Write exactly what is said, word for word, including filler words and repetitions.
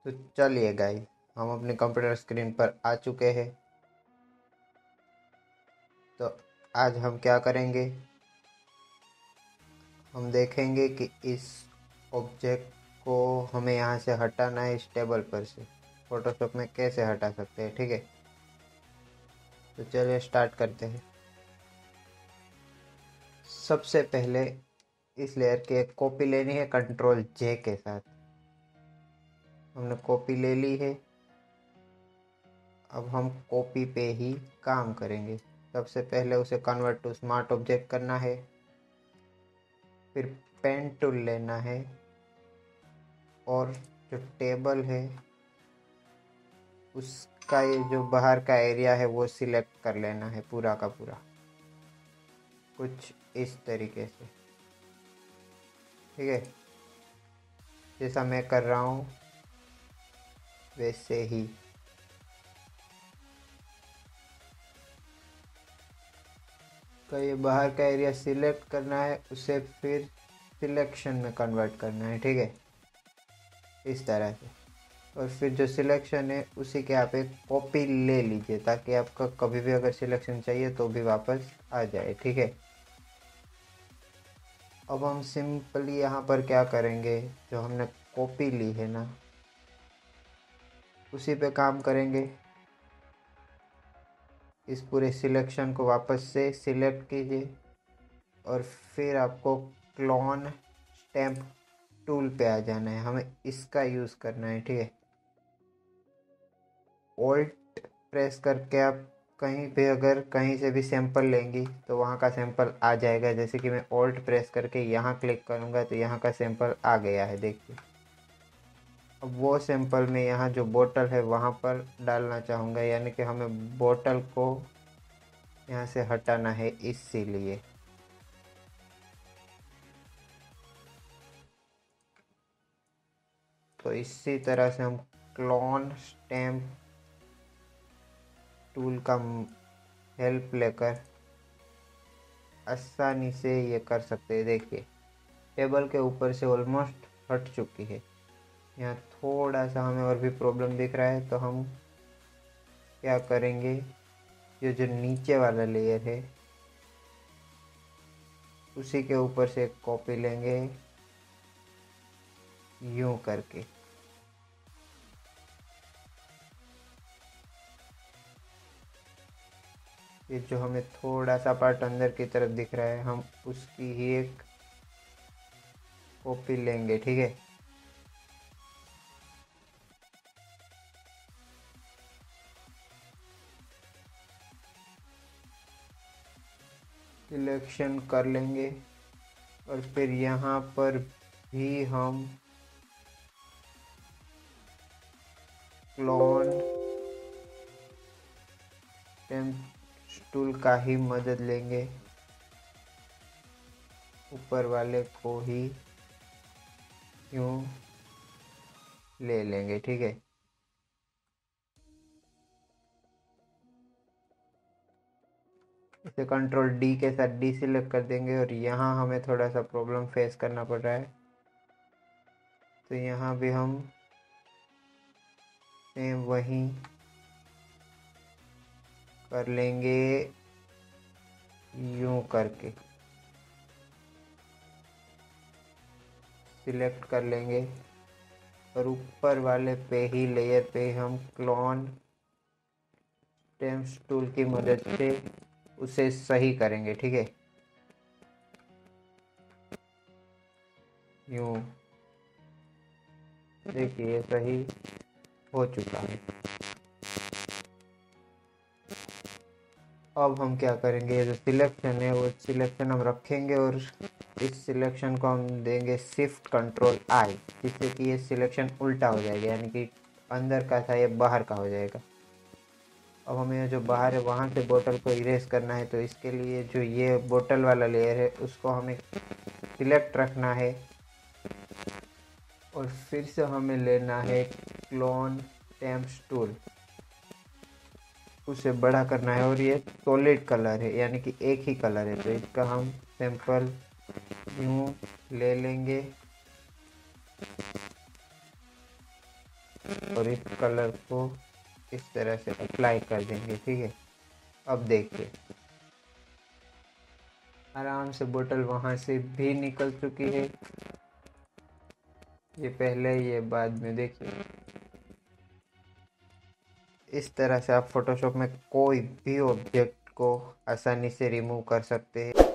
तो चलिए गाइस, हम अपने कंप्यूटर स्क्रीन पर आ चुके हैं। तो आज हम क्या करेंगे, हम देखेंगे कि इस ऑब्जेक्ट को हमें यहाँ से हटाना है, इस टेबल पर से फोटोशॉप में कैसे हटा सकते हैं। ठीक है, तो चलिए स्टार्ट करते हैं। सबसे पहले इस लेयर की एक कॉपी लेनी है कंट्रोल जे के साथ। हमने कॉपी ले ली है। अब हम कॉपी पे ही काम करेंगे। सबसे पहले उसे कन्वर्ट टू स्मार्ट ऑब्जेक्ट करना है, फिर पेन टूल लेना है और जो टेबल है उसका ये जो बाहर का एरिया है वो सिलेक्ट कर लेना है, पूरा का पूरा, कुछ इस तरीके से। ठीक है, जैसा मैं कर रहा हूँ वैसे ही। का ये बाहर का एरिया सिलेक्ट करना है, उसे फिर सिलेक्शन में कन्वर्ट करना है। ठीक है, इस तरह से। और फिर जो सिलेक्शन है उसी के आप एक कॉपी ले लीजिए, ताकि आपका कभी भी अगर सिलेक्शन चाहिए तो भी वापस आ जाए। ठीक है, अब हम सिंपली यहाँ पर क्या करेंगे, जो हमने कॉपी ली है ना उसी पे काम करेंगे। इस पूरे सिलेक्शन को वापस से सिलेक्ट कीजिए और फिर आपको क्लोन स्टैम्प टूल पे आ जाना है। हमें इसका यूज़ करना है। ठीक है, ऑल्ट प्रेस करके आप कहीं पे अगर कहीं से भी सैंपल लेंगी तो वहाँ का सैंपल आ जाएगा। जैसे कि मैं ऑल्ट प्रेस करके यहाँ क्लिक करूँगा तो यहाँ का सैंपल आ गया है, देखिए। अब वो सैंपल में यहाँ जो बोतल है वहाँ पर डालना चाहूँगा, यानी कि हमें बोतल को यहाँ से हटाना है, इसीलिए। तो इसी तरह से हम क्लोन स्टैम्प टूल का हेल्प लेकर आसानी से ये कर सकते हैं। देखिए, टेबल के ऊपर से ऑलमोस्ट हट चुकी है। यहाँ थोड़ा सा हमें और भी प्रॉब्लम दिख रहा है, तो हम क्या करेंगे, ये जो नीचे वाला लेयर है उसी के ऊपर से एक कॉपी लेंगे, यूं करके। ये जो हमें थोड़ा सा पार्ट अंदर की तरफ दिख रहा है, हम उसकी ही एक कॉपी लेंगे। ठीक है, सिलेक्शन कर लेंगे और फिर यहाँ पर भी हम क्लोन स्टैम्प टूल का ही मदद लेंगे, ऊपर वाले को ही यूं ले लेंगे। ठीक है, इसे कंट्रोल डी के साथ डी सिलेक्ट कर देंगे और यहाँ हमें थोड़ा सा प्रॉब्लम फेस करना पड़ रहा है, तो यहाँ भी हम सेम वही कर लेंगे, यूं करके सिलेक्ट कर लेंगे और ऊपर वाले पे ही लेयर पे हम क्लोन स्टैम्प टूल की मदद से उसे सही करेंगे। ठीक है, यूं देखिए सही हो चुका है। अब हम क्या करेंगे, ये जो सिलेक्शन है वो सिलेक्शन हम रखेंगे और इस सिलेक्शन को हम देंगे शिफ्ट कंट्रोल आई, जिससे कि ये सिलेक्शन उल्टा हो जाएगा, यानी कि अंदर का था ये बाहर का हो जाएगा। अब हमें जो बाहर है वहाँ से बोतल को इरेज करना है, तो इसके लिए जो ये बोतल वाला लेयर है उसको हमें सिलेक्ट रखना है और फिर से हमें लेना है क्लोन स्टैम्प टूल, उसे बड़ा करना है। और ये सॉलिड कलर है, यानी कि एक ही कलर है, तो इसका हम सैंपल यूं ले लेंगे और इस कलर को इस तरह से अप्लाई कर देंगे। ठीक है, अब देखिए आराम से बोतल वहाँ से भी निकल चुकी है। ये पहले ये बाद में, देखिए इस तरह से आप फोटोशॉप में कोई भी ऑब्जेक्ट को आसानी से रिमूव कर सकते हैं।